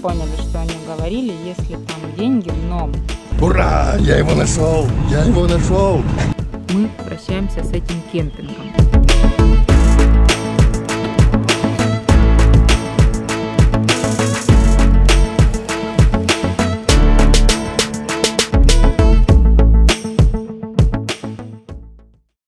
поняли, что они говорили, если там деньги в ном. Ура! Я его нашел! Я его нашел! Мы прощаемся с этим кемпингом.